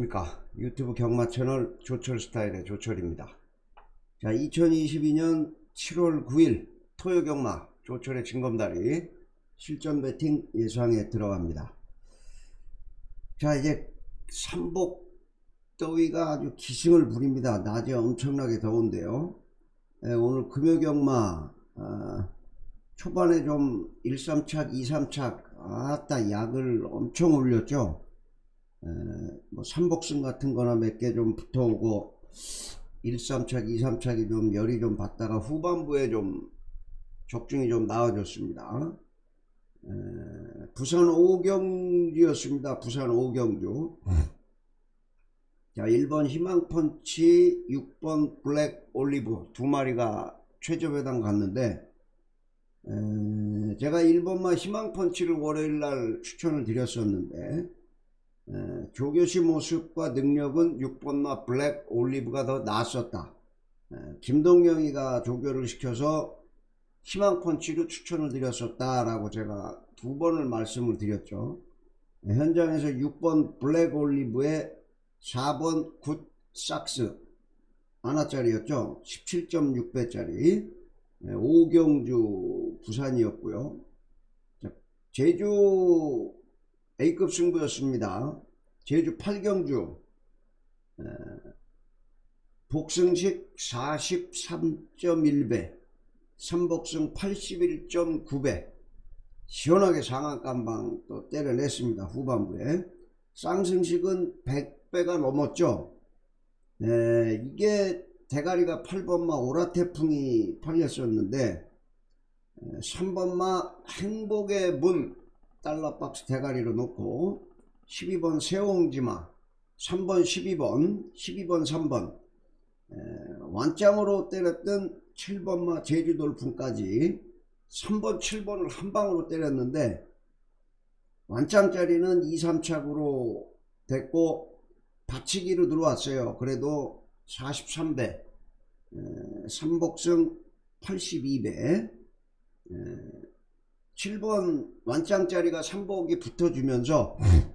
안녕하십니까. 유튜브 경마 채널 조철 스타일의 조철입니다. 자, 2022년 7월 9일 토요 경마 조철의 징검다리 실전 배팅 예상에 들어갑니다. 자, 이제 삼복 더위가 아주 기승을 부립니다. 낮에 엄청나게 더운데요. 오늘 금요 경마 초반에 좀 1, 3착, 2, 3착 아따 약을 엄청 올렸죠. 뭐 삼복승 같은 거나 몇 개 좀 붙어오고 1, 3착, 2, 3착이 좀 열이 좀 받다가 후반부에 좀 적중이 좀 나아졌습니다. 부산 오경주였습니다. 부산 오경주. 자, 1번 희망펀치, 6번 블랙 올리브 두 마리가 최저배당 갔는데 제가 1번만 희망펀치를 월요일날 추천을 드렸었는데 조교시 모습과 능력은 6번마 블랙 올리브가 더 나았었다. 김동영이가 조교를 시켜서 희망펀치를 추천을 드렸었다 라고 제가 두 번을 말씀을 드렸죠. 현장에서 6번 블랙 올리브에 4번 굿 삭스 하나짜리였죠. 17.6배짜리 오경주 부산이었고요. 제주 A급 승부였습니다. 제주 8경주 복승식 43.1배 삼복승 81.9배 시원하게 상한감방 또 때려냈습니다. 후반부에 쌍승식은 100배가 넘었죠. 이게 대가리가 8번마 오라태풍이 팔렸었는데 3번마 행복의 문 달러박스 대가리로 놓고 12번 세옹지마 3번 12번 3번 완짱으로 때렸던 7번마 제주돌풍까지 3번 7번을 한방으로 때렸는데 완짱짜리는 2, 3착으로 됐고 받치기로 들어왔어요. 그래도 43배 삼복승 82배 7번 완짱짜리가 삼복이 붙어주면서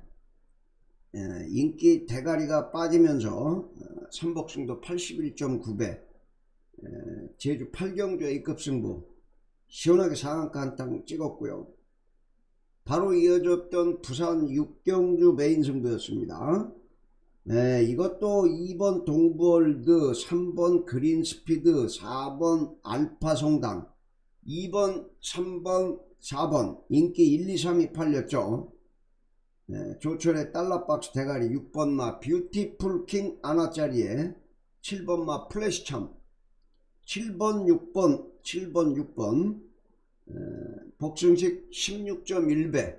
인기 대가리가 빠지면서 삼복승도 81.9배 제주 8경주 A급 승부 시원하게 상한가 한탕 찍었고요. 바로 이어졌던 부산 6경주 메인 승부였습니다. 이것도 2번 동부월드, 3번 그린스피드, 4번 알파송당, 2번, 3번, 4번 인기 1, 2, 3이 팔렸죠. 조철의 달러박스 대가리 6번마 뷰티풀킹 아나짜리에 7번마 플래시참 7번 6번 복승식 16.1배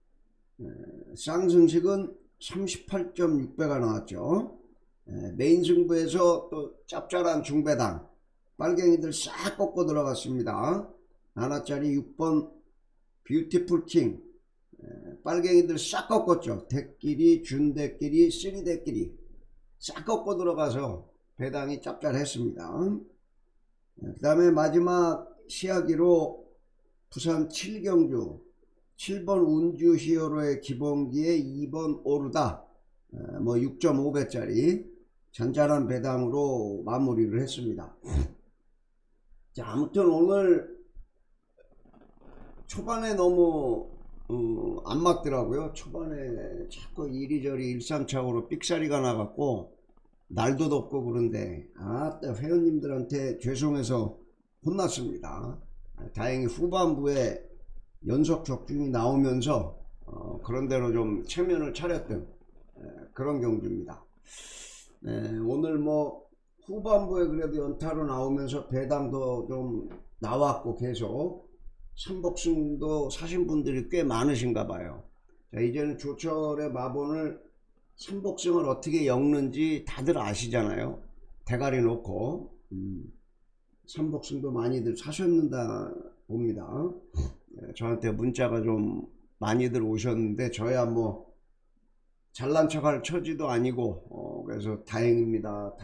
쌍승식은 38.6배가 나왔죠. 메인 승부에서 또 짭짤한 중배당 빨갱이들 싹 꺾고 들어갔습니다. 하나짜리 6번 뷰티풀킹 빨갱이들 싹 꺾었죠. 대끼리 준대끼리 쓰리대끼리 싹 꺾고 들어가서 배당이 짭짤했습니다. 그 다음에 마지막 시야기로 부산 7경주 7번 운주 히어로의 기본기에 2번 오르다 뭐 6.5배짜리 잔잔한 배당으로 마무리를 했습니다. 자, 아무튼 오늘 초반에 너무 안 맞더라고요. 초반에 자꾸 이리저리 일삼착오로 삑사리가 나갖고 날도 덥고 그런데 회원님들한테 죄송해서 혼났습니다. 다행히 후반부에 연속 적중이 나오면서 그런대로 좀 체면을 차렸던 그런 경주입니다. 오늘 뭐 후반부에 그래도 연타로 나오면서 배당도 좀 나왔고 계속 삼복승도 사신 분들이 꽤 많으신가 봐요. 자, 이제는 조철의 마본을 삼복승을 어떻게 엮는지 다들 아시잖아요. 대가리 놓고 삼복승도 많이들 사셨는다 봅니다. 저한테 문자가 좀 많이들 오셨는데 저야 뭐 잘난 척할 처지도 아니고 그래서 다행입니다.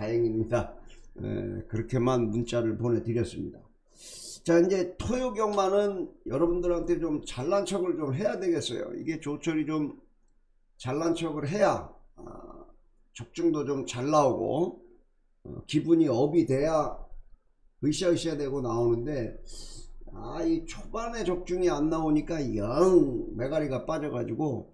그렇게만 문자를 보내드렸습니다. 자, 이제 토요 경마는 여러분들한테 좀 잘난 척을 좀 해야 되겠어요. 이게 조철이 좀 잘난 척을 해야 적중도 좀 잘 나오고 기분이 업이 돼야 으쌰으쌰 되고 나오는데 이 초반에 적중이 안 나오니까 영 메가리가 빠져가지고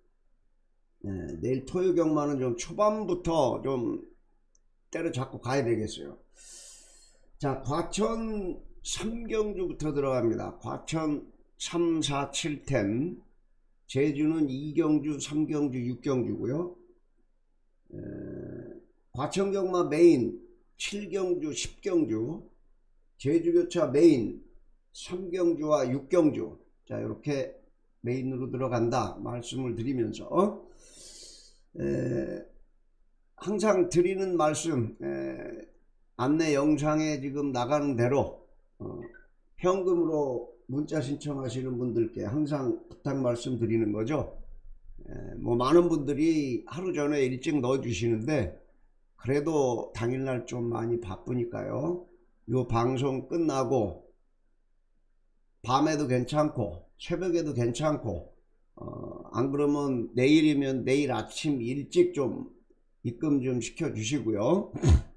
내일 토요경마는 좀 초반부터 좀 때려잡고 가야 되겠어요. 자, 과천 3경주부터 들어갑니다. 과천 3, 4, 7템, 제주는 2경주, 3경주, 6경주고요. 과천경마 메인 7경주, 10경주, 제주교차 메인 3경주와 6경주. 자, 이렇게 메인으로 들어간다 말씀을 드리면서 항상 드리는 말씀, 안내 영상에 지금 나가는 대로 현금으로 문자 신청하시는 분들께 항상 부탁 말씀 드리는 거죠. 뭐 많은 분들이 하루 전에 일찍 넣어 주시는데 그래도 당일날 좀 많이 바쁘니까요. 요 방송 끝나고 밤에도 괜찮고 새벽에도 괜찮고 안 그러면 내일이면 내일 아침 일찍 좀 입금 좀 시켜 주시고요.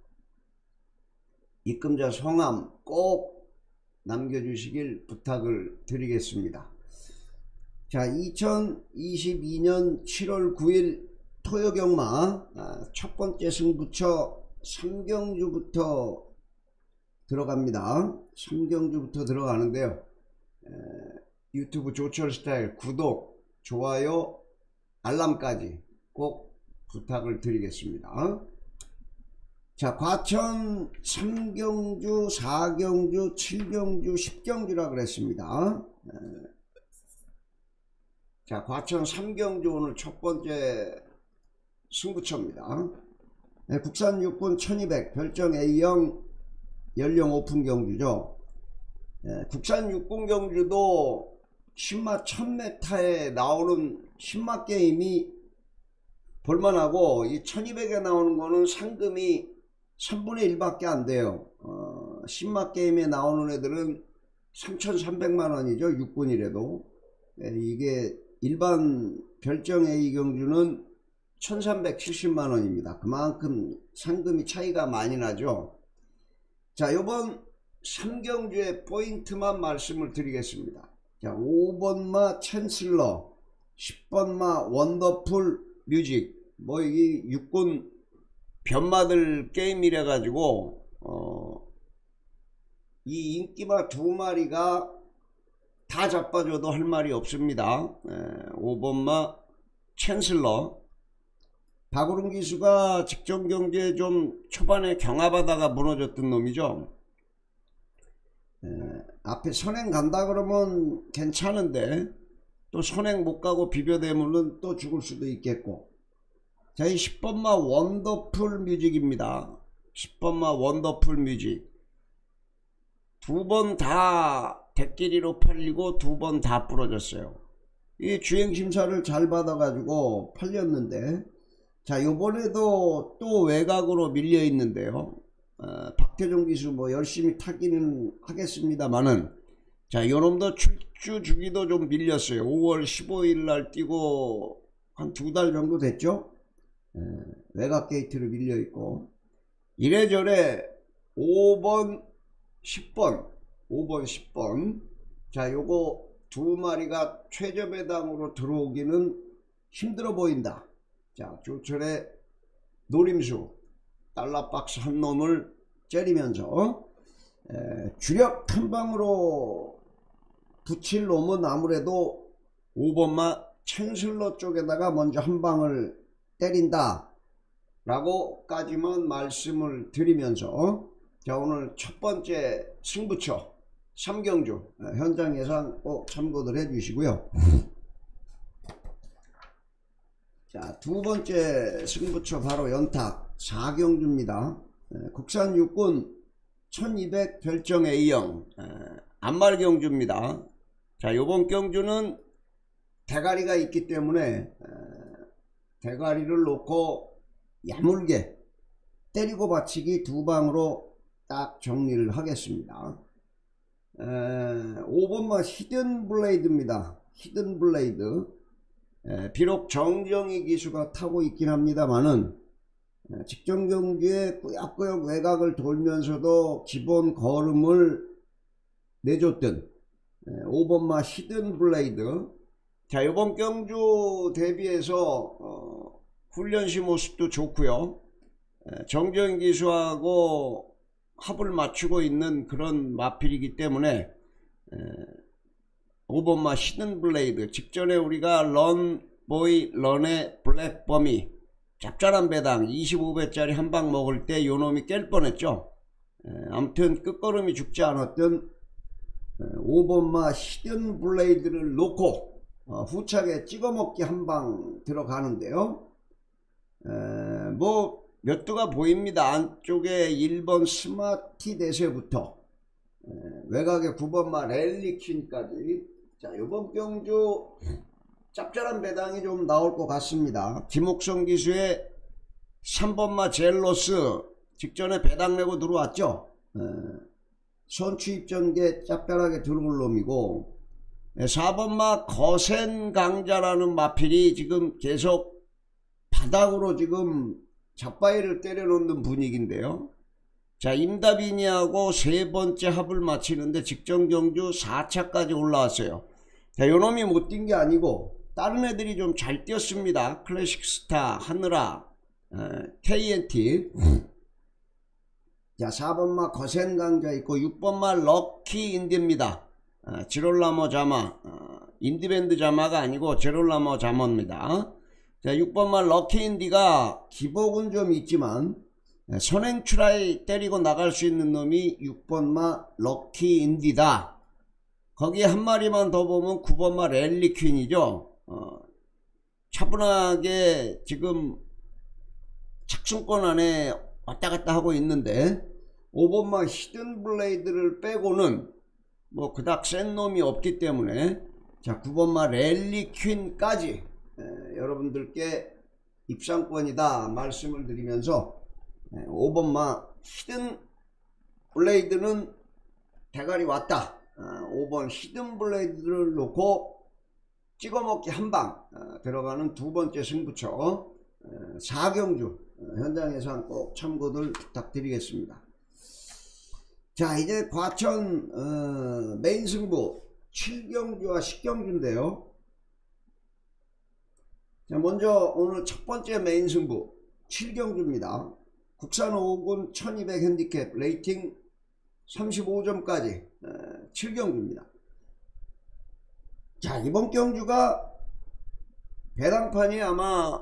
입금자 성함 꼭 남겨주시길 부탁을 드리겠습니다. 자, 2022년 7월 9일 토요경마 첫 번째 승부처 3경주부터 들어갑니다. 3경주부터 들어가는데요. 유튜브 조철스타일 구독, 좋아요, 알람까지 꼭 부탁을 드리겠습니다. 자, 과천 3경주, 4경주, 7경주, 10경주라 그랬습니다. 자, 과천 3경주 오늘 첫 번째 승부처입니다. 국산 육군 1200 별정 A형 연령 오픈 경주죠. 국산 육군 경주도 신마 1000m에 나오는 신마 게임이 볼만하고 이 1200에 나오는 거는 상금이 3분의 1밖에 안 돼요. 신마 게임에 나오는 애들은 3,300만원이죠. 육군이라도. 이게 일반 별정 A 경주는 1,370만원입니다. 그만큼 상금이 차이가 많이 나죠. 자, 요번 3경주의 포인트만 말씀을 드리겠습니다. 자, 5번마 챈슬러, 10번마 원더풀 뮤직. 뭐 이 육군 변마들 게임이래 가지고 이 인기마 두 마리가 다 잡아줘도 할 말이 없습니다. 5번마 챈슬러, 박우름 기수가 직전 경기에 좀 초반에 경합하다가 무너졌던 놈이죠. 앞에 선행 간다 그러면 괜찮은데 또 선행 못 가고 비벼대면은 또 죽을 수도 있겠고. 자, 이 10번마 원더풀 뮤직입니다. 10번마 원더풀 뮤직. 두 번 다 대끼리로 팔리고 두 번 다 부러졌어요. 이 주행심사를 잘 받아가지고 팔렸는데, 자, 요번에도 또 외곽으로 밀려 있는데요. 박태종 기수 뭐 열심히 타기는 하겠습니다만은, 자, 요놈도 출주 주기도 좀 밀렸어요. 5월 15일 날 뛰고 한 두 달 정도 됐죠. 외곽 게이트로 밀려 있고, 이래저래 5번 10번 5번 10번 자, 요거 두 마리가 최저배당으로 들어오기는 힘들어 보인다. 자, 조철의 노림수 달러박스 한 놈을 째리면서 주력 한 방으로 붙일 놈은 아무래도 5번마 챈슬러 쪽에다가 먼저 한 방을 때린다 라고 까지만 말씀을 드리면서, 자, 오늘 첫 번째 승부처 3경주 현장 예상 꼭 참고들 해 주시고요. 자, 두 번째 승부처 바로 연탁 4경주입니다. 국산 육군 1200 별정 A형 안말 경주입니다. 자, 요번 경주는 대가리가 있기 때문에 대가리를 놓고 야물게 때리고 받치기 두 방으로 딱 정리를 하겠습니다. 5번마 히든 블레이드입니다. 히든 블레이드. 비록 정정희 기수가 타고 있긴 합니다만은 직전 경주에 꾸역꾸역 외곽을 돌면서도 기본 걸음을 내줬던 5번마 히든 블레이드. 자, 이번 경주 대비해서 훈련시 모습도 좋고요. 정재훈 기수하고 합을 맞추고 있는 그런 마필이기 때문에 5번마 히든 블레이드, 직전에 우리가 런보이 런의 블랙범이 짭짤한 배당 25배짜리 한 방 먹을 때 요놈이 깰 뻔했죠. 아무튼 끝걸음이 죽지 않았던 5번마 히든 블레이드를 놓고 후차게 찍어먹기 한 방 들어가는데요. 뭐 몇두가 보입니다. 안쪽에 1번 스마티 대세부터 외곽에 9번마 랠리퀸까지. 자, 요번 경주 짭짤한 배당이 좀 나올 것 같습니다. 김옥성 기수의 3번마 젤로스 직전에 배당 내고 들어왔죠. 선취입 전개 짭짤하게 들어올 놈이고, 4번마 거센 강자라는 마필이 지금 계속 바닥으로 지금 잡바이를 때려 놓는 분위기인데요. 자, 임다빈이하고 세 번째 합을 마치는데 직전 경주 4차까지 올라왔어요. 자, 요놈이 못 뛴 게 아니고 다른 애들이 좀 잘 뛰었습니다. 클래식 스타, 하늘아, KNT. 자, 4번마 거센 강자 있고 6번마 럭키 인디입니다. 지롤라모 자마, 인디밴드 자마가 아니고 지롤라모 자마입니다. 자, 6번마 럭키 인디가 기복은 좀 있지만 선행 추라이 때리고 나갈 수 있는 놈이 6번마 럭키 인디다. 거기에 한 마리만 더 보면 9번마 랠리퀸이죠. 차분하게 지금 착순권 안에 왔다갔다 하고 있는데 5번마 히든 블레이드를 빼고는 뭐 그닥 센 놈이 없기 때문에, 자, 9번마 랠리퀸까지 여러분들께 입상권이다 말씀을 드리면서 5번마 히든 블레이드는 대가리 왔다. 5번 히든 블레이드를 놓고 찍어먹기 한방 들어가는 두 번째 승부처 4경주 현장 예상 꼭 참고들 부탁드리겠습니다. 자, 이제 과천 메인 승부 7경주와 10경주인데요. 자, 먼저 오늘 첫 번째 메인 승부 7경주입니다. 국산 5군 1200 핸디캡 레이팅 35점까지 7경주입니다. 자, 이번 경주가 배당판이 아마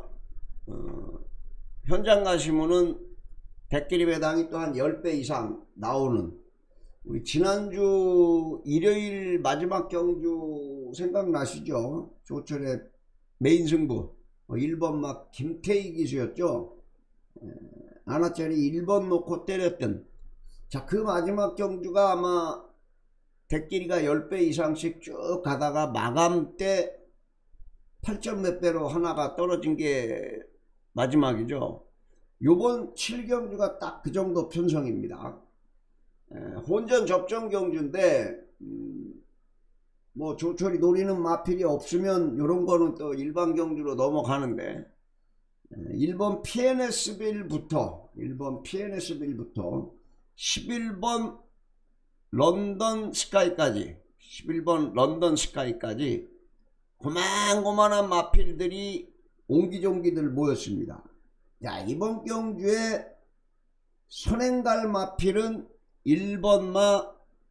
현장 가시면은 백길이 배당이 또 한 10배 이상 나오는, 우리 지난주 일요일 마지막 경주 생각나시죠? 조철의 메인 승부 1번막 김태희 기수였죠. 하나짜리 1번 놓고 때렸던. 자, 그 마지막 경주가 아마 대끼리가 10배 이상씩 쭉 가다가 마감 때 8점 몇 배로 하나가 떨어진 게 마지막이죠. 요번 7경주가 딱 그 정도 편성입니다. 혼전 접전 경주인데 뭐 조철이 노리는 마필이 없으면 요런 거는 또 일반 경주로 넘어가는데, 1번 PNS빌부터 11번 런던 스카이까지, 11번 런던 스카이까지 고만고만한 마필들이 옹기종기들 모였습니다. 자, 이번 경주에 선행갈 마필은 1번마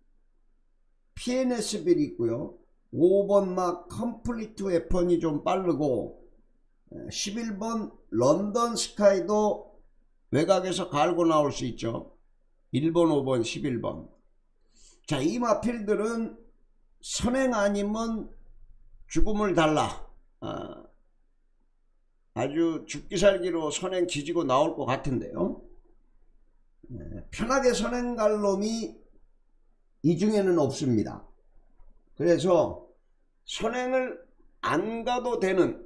PNS빌이 있고요. 5번마 컴플리트 웨펀이 좀 빠르고 11번 런던 스카이도 외곽에서 갈고 나올 수 있죠. 1번, 5번, 11번. 자, 이 마필들은 선행 아니면 죽음을 달라. 아주 죽기 살기로 선행 지지고 나올 것 같은데요. 편하게 선행 갈 놈이 이 중에는 없습니다. 그래서 선행을 안 가도 되는,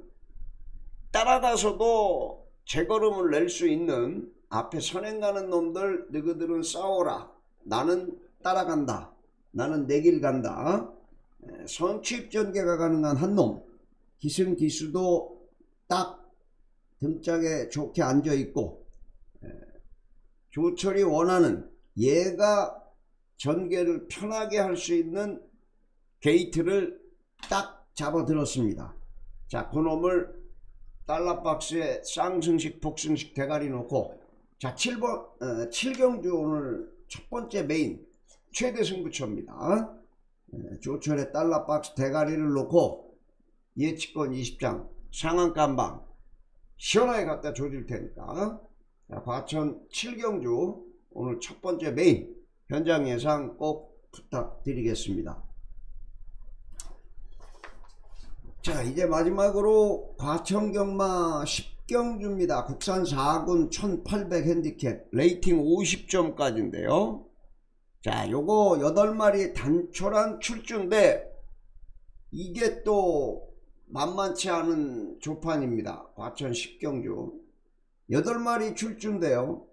따라가서도 제걸음을 낼 수 있는, 앞에 선행 가는 놈들 너희들은 싸워라, 나는 따라간다, 나는 내 길 간다, 선취입 전개가 가능한 한 놈, 기승기수도 딱 등짝에 좋게 앉아있고 조철이 원하는 얘가 전개를 편하게 할 수 있는 게이트를 딱 잡아 들었습니다. 자, 그놈을 달러박스에 쌍승식 복승식 대가리 놓고, 자, 7경주 오늘 첫 번째 메인 최대 승부처입니다. 조철의 달러박스 대가리를 놓고 예측권 20장 상한가방 시원하게 갖다 조질 테니까, 자, 과천 7경주 오늘 첫 번째 메인 현장 예상 꼭 부탁드리겠습니다. 자, 이제 마지막으로 과천경마 10경주입니다. 국산 4군 1800 핸디캡 레이팅 50점까지인데요. 자, 요거 8마리 단촐한 출주인데 이게 또 만만치 않은 조판입니다. 과천 10경주 8마리 출주인데요.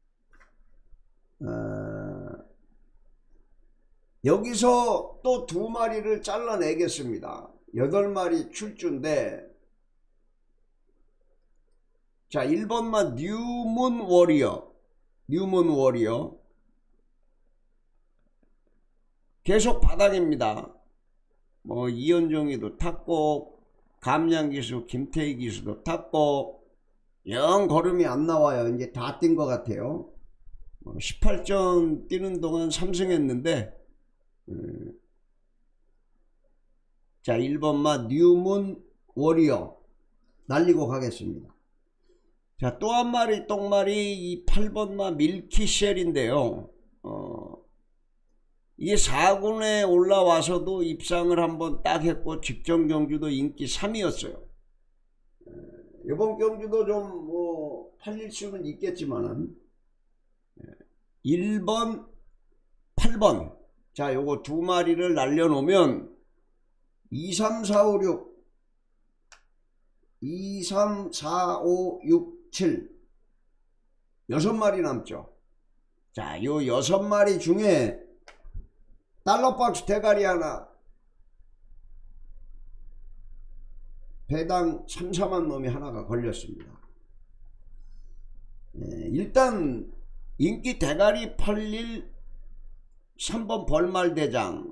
여기서 또 2마리를 잘라내겠습니다. 8마리 출주인데, 자, 1번만 뉴문 워리어 계속 바닥입니다. 뭐 이현종이도 탔고 감량기수 김태희 기수도 탔고 영 걸음이 안 나와요. 이제 다 뛴 것 같아요. 18점 뛰는 동안 3승했는데, 자, 1번마 뉴문 워리어 날리고 가겠습니다. 자, 또 한 마리 똥마리 이 8번마 밀키쉘인데요. 이게 4군에 올라와서도 입상을 한번 딱 했고 직전 경주도 인기 3위였어요. 이번 경주도 좀 뭐 팔릴 수는 있겠지만은 1번 8번 자, 요거 2마리를 날려놓으면 2, 3, 4, 5, 6 2, 3, 4, 5, 6, 7 6마리 남죠. 자, 요 6마리 중에 달러박스 대가리 하나 배당 3, 4만 놈이 하나가 걸렸습니다. 일단 인기 대가리 팔릴 3번 벌말대장,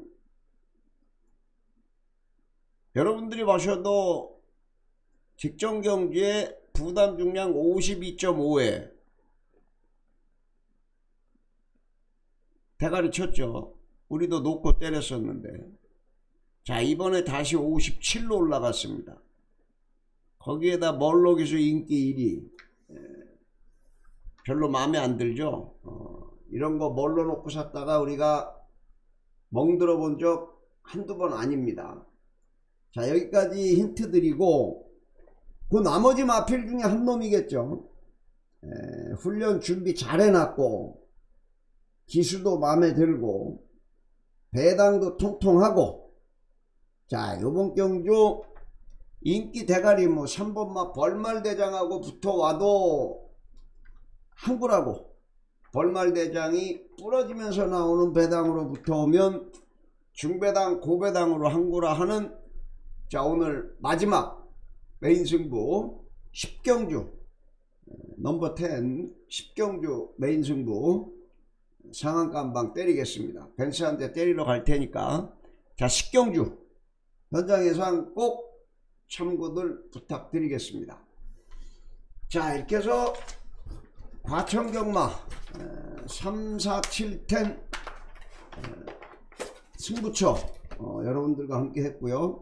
여러분들이 보셔도 직전 경주에 부담 중량 52.5에 대가리 쳤죠. 우리도 놓고 때렸었는데, 자, 이번에 다시 57로 올라갔습니다. 거기에다 멀로기수 인기 1위 별로 마음에 안 들죠. 이런거 멀로 놓고 샀다가 우리가 멍들어 본 적 한두 번 아닙니다. 자, 여기까지 힌트 드리고, 그 나머지 마필 중에 한 놈이겠죠. 훈련 준비 잘 해놨고 기수도 마음에 들고 배당도 통통하고, 자, 요번 경주 인기 대가리 뭐 3번마 벌말대장하고 붙어와도 한구라고, 벌말대장이 부러지면서 나오는 배당으로 붙어오면 중배당 고배당으로 한구라 하는, 자, 오늘 마지막 메인 승부 10경주 넘버 10 10경주 메인 승부 상한가 한방 때리겠습니다. 벤츠한테 때리러 갈 테니까, 자, 10경주 현장 예상 꼭 참고들 부탁드리겠습니다. 자, 이렇게 해서 과천경마 3, 4, 7, 10 승부처 여러분들과 함께 했고요.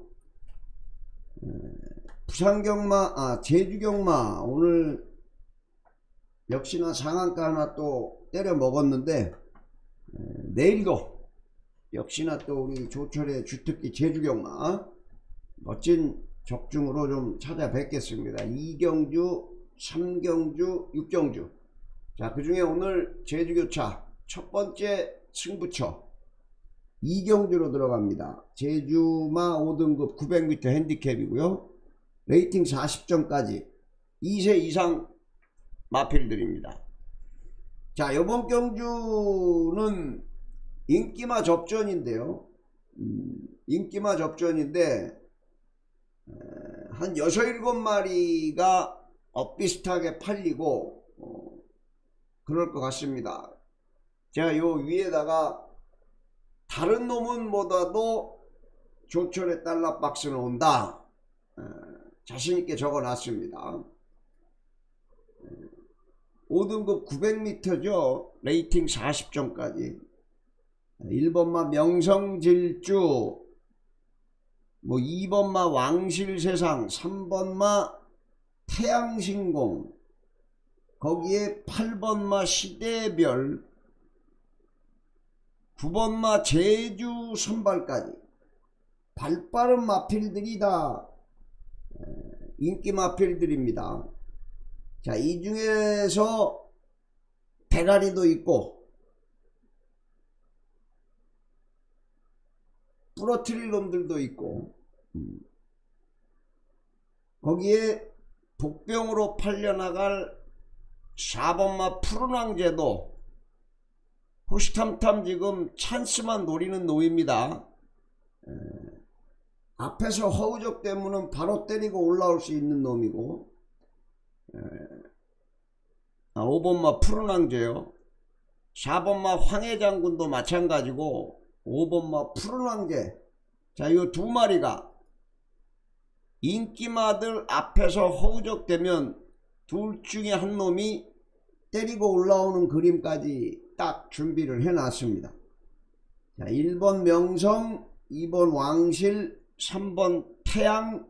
부산경마, 제주경마 오늘 역시나 상한가 하나 또 때려 먹었는데, 내일도 역시나 또 우리 조철의 주특기 제주경마 멋진 적중으로 좀 찾아뵙겠습니다. 2경주 3경주 6경주, 자, 그 중에 오늘 제주교차 첫 번째 승부처 2경주로 들어갑니다. 제주마 5등급 900m 핸디캡이고요. 레이팅 40점까지 2세 이상 마필들입니다. 자, 이번 경주는 인기마 접전인데요. 인기마 접전인데 한 6, 7마리가 엇비슷하게 팔리고, 그럴 것 같습니다. 제가 요 위에다가 다른 놈은 뭐다도 조철의 달러 박스는 온다, 자신있게 적어 놨습니다. 5등급 900m죠. 레이팅 40점까지. 1번마 명성질주, 뭐 2번마 왕실세상, 3번마 태양신공, 거기에 8번마 시대별, 9번마 제주 선발까지 발빠른 마필들이 다 인기 마필들입니다. 자, 이 중에서 대가리도 있고 부러뜨릴 놈들도 있고, 거기에 복병으로 팔려나갈 4번마 푸른왕제도 호시탐탐 지금 찬스만 노리는 놈입니다. 앞에서 허우적 되면은 바로 때리고 올라올 수 있는 놈이고, 5번마 푸른왕제요. 4번마 황해장군도 마찬가지고 5번마 푸른왕제. 자, 이 두 마리가 인기마들 앞에서 허우적 되면 둘 중에 한 놈이 때리고 올라오는 그림까지 딱 준비를 해 놨습니다. 자, 1번 명성, 2번 왕실, 3번 태양,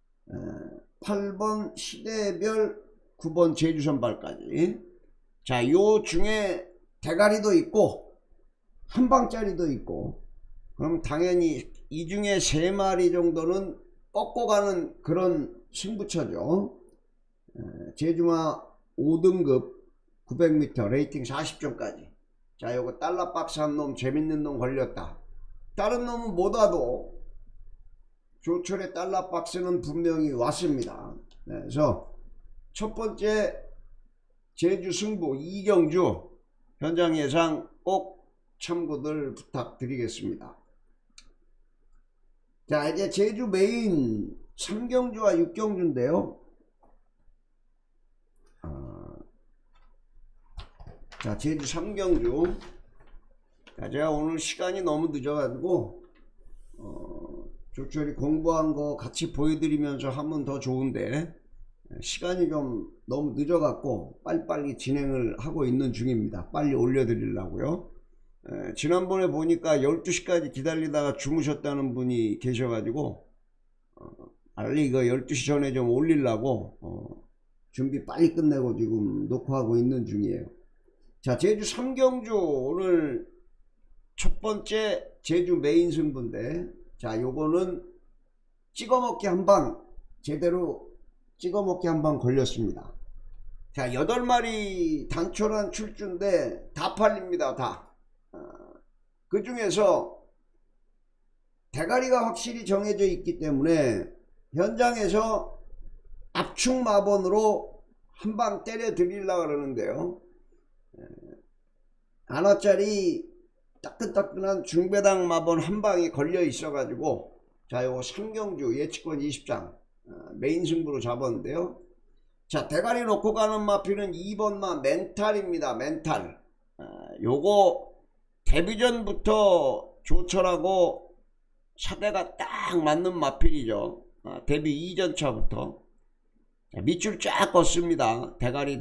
8번 시대별, 9번 제주선발까지. 자, 요 중에 대가리도 있고 한방짜리도 있고, 그럼 당연히 이 중에 3마리 정도는 꺾고 가는 그런 승부처죠. 제주마 5등급 900m 레이팅 40점까지. 자, 요거 달러 박스 한 놈, 재밌는 놈 걸렸다. 다른 놈은 못 와도 조철의 달러 박스는 분명히 왔습니다. 그래서 첫 번째 제주 승부 이경주 현장 예상 꼭 참고들 부탁드리겠습니다. 자, 이제 제주 메인 3경주와 6경주인데요. 자, 제주 3경주. 자, 제가 오늘 시간이 너무 늦어가지고 조철이 공부한 거 같이 보여드리면서 하면 더 좋은데 시간이 좀 너무 늦어갖고 빨리빨리 진행을 하고 있는 중입니다. 빨리 올려드리려고요. 지난번에 보니까 12시까지 기다리다가 주무셨다는 분이 계셔가지고 빨리 이거 12시 전에 좀 올리려고 준비 빨리 끝내고 지금 녹화하고 있는 중이에요. 자, 제주 3경주 오늘 첫 번째 제주 메인 승부인데, 자, 요거는 찍어먹기 한방, 제대로 찍어먹기 한방 걸렸습니다. 자, 8마리 단촐한 출주인데 다 팔립니다. 다. 그 중에서 대가리가 확실히 정해져 있기 때문에 현장에서 압축 마번으로 한방 때려 드리려고 그러는데요. 하나짜리 따끈따끈한 중배당 마번 한방이 걸려 있어 가지고, 자, 요거 3경주 예측권 20장 메인 승부로 잡았는데요. 자, 대가리 놓고 가는 마필은 2번마 멘탈입니다. 멘탈. 요거 데뷔전부터 조철하고 사대가 딱 맞는 마필이죠. 데뷔 2전차부터 밑줄 쫙 걷습니다. 대가리.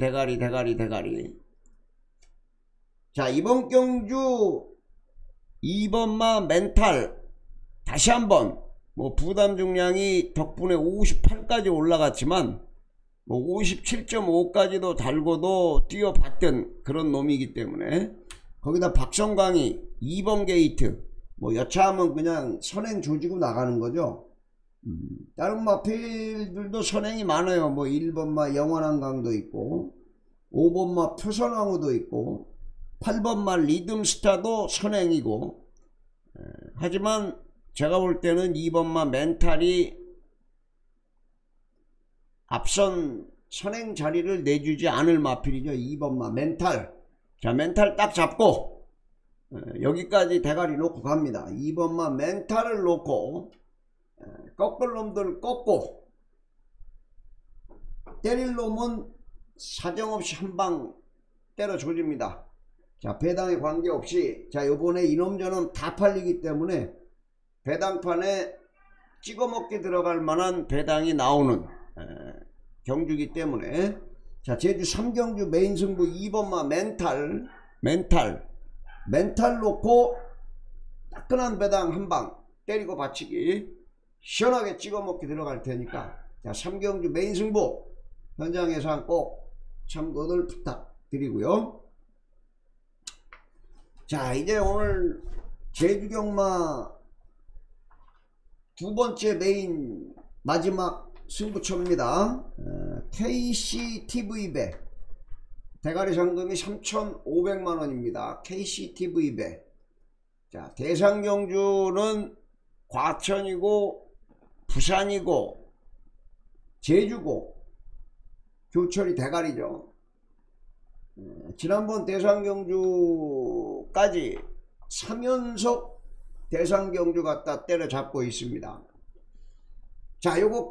자, 이번 경주 2번마 멘탈 다시 한번 뭐 부담 중량이 덕분에 58까지 올라갔지만 뭐 57.5까지도 달고도 뛰어봤던 그런 놈이기 때문에, 거기다 박성광이 2번 게이트 뭐 여차하면 그냥 선행 조지고 나가는 거죠. 다른 마필들도 선행이 많아요. 뭐 1번마 영원한 강도 있고, 5번마 표선왕후도 있고, 8번마 리듬스타도 선행이고, 하지만 제가 볼 때는 2번마 멘탈이 앞선 선행 자리를 내주지 않을 마필이죠. 2번마 멘탈. 자, 멘탈 딱 잡고 여기까지 대가리 놓고 갑니다. 2번마 멘탈을 놓고 꺾을 놈들 꺾고, 때릴 놈은 사정없이 한방 때려 조집니다. 자, 배당에 관계없이, 자, 요번에 이놈저놈 다 팔리기 때문에 배당판에 찍어먹게 들어갈 만한 배당이 나오는 경주기 때문에, 자, 제주 3경주 메인 승부 2번마 멘탈 놓고 따끈한 배당 한방 때리고 받치기 시원하게 찍어먹게 들어갈 테니까, 자, 3경주 메인 승부 현장 예상 꼭 참고들 부탁드리고요. 자, 이제 오늘 제주경마 두 번째 메인 마지막 승부처입니다. KCTV배 대가리 상금이 3,500만원입니다. KCTV배. 자, 대상경주는 과천이고 부산이고 제주고 교철이 대가리죠. 지난번 대상경주까지 3연속 대상경주 갖다 때려잡고 있습니다. 자, 요거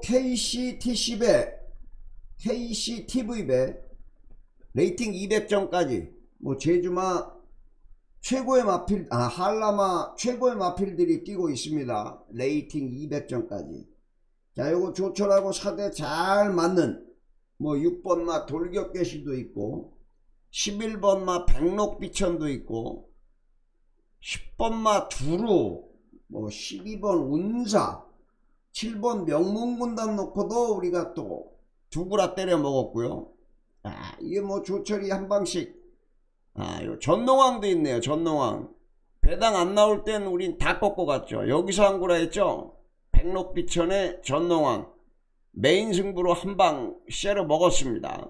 KCTV배 레이팅 200점까지 뭐 제주마 최고의 마필, 한라마 최고의 마필들이 뛰고 있습니다. 레이팅 200점까지. 자, 요거 조철하고 사대 잘 맞는 뭐 6번마 돌격개시도 있고 11번마 백록비천도 있고 10번마 두루, 뭐 12번 운사, 7번 명문군단 놓고도 우리가 또 두구라 때려 먹었고요. 이게 뭐 조철이 한 방씩. 요 전농왕도 있네요. 전농왕. 배당 안 나올 땐 우린 다 꺾고 갔죠. 여기서 한 구라 했죠. 백록비천의 전농왕. 메인 승부로 한 방 쉐러 먹었습니다.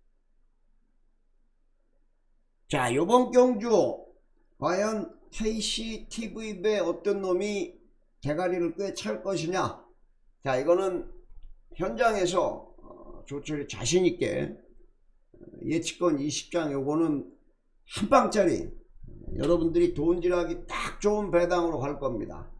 자, 요번 경주 과연 KCTV배 어떤 놈이 대가리를 꽤 찰 것이냐. 자, 이거는 현장에서 조철이 자신있게 예측권 20장 요거는 한 방짜리 여러분들이 돈질하기 딱 좋은 배당으로 갈 겁니다.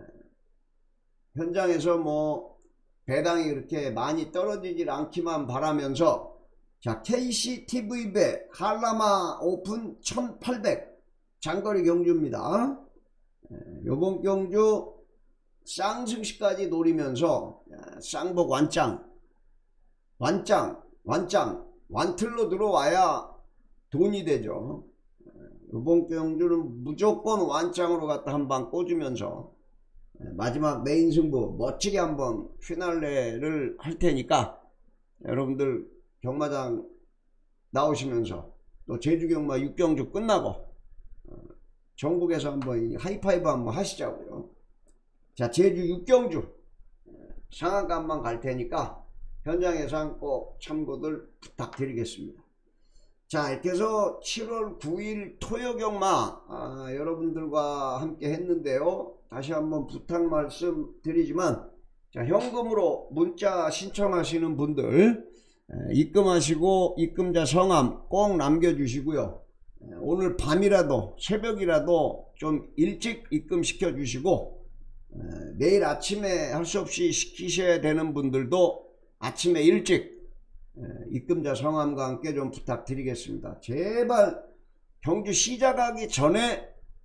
현장에서 뭐 배당이 그렇게 많이 떨어지질 않기만 바라면서, 자, KCTV배 한라마 오픈 1800 장거리 경주입니다. 요번 경주 쌍승시까지 노리면서 쌍복 완틀로 들어와야 돈이 되죠. 이번 경주는 무조건 완짱으로 갖다 한방 꽂으면서 마지막 메인 승부 멋지게 한번 피날레를 할 테니까 여러분들 경마장 나오시면서 또 제주경마 6경주 끝나고 전국에서 한번 하이파이브 한번 하시자고요. 자, 제주 6경주 상한가 한번 갈 테니까 현장 예상 꼭 참고들 부탁드리겠습니다. 자, 이렇게 해서 7월 9일 토요경마 여러분들과 함께 했는데요. 다시 한번 부탁 말씀드리지만, 자, 현금으로 문자 신청하시는 분들 입금하시고 입금자 성함 꼭 남겨주시고요. 오늘 밤이라도 새벽이라도 좀 일찍 입금시켜 주시고, 내일 아침에 할 수 없이 시키셔야 되는 분들도 아침에 일찍 입금자 성함과 함께 좀 부탁드리겠습니다. 제발 경주 시작하기 전에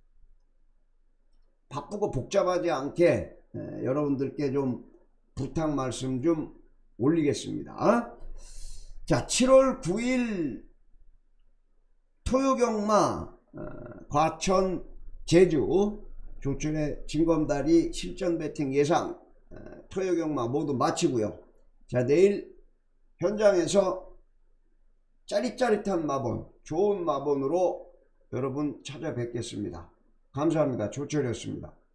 바쁘고 복잡하지 않게 여러분들께 좀 부탁 말씀 좀 올리겠습니다. 자, 7월 9일 토요경마 과천 제주 조철의 진검다리 실전 배팅 예상 토요경마 모두 마치고요. 자, 내일 현장에서 짜릿짜릿한 마본, 좋은 마본으로 여러분 찾아뵙겠습니다. 감사합니다. 조철이었습니다.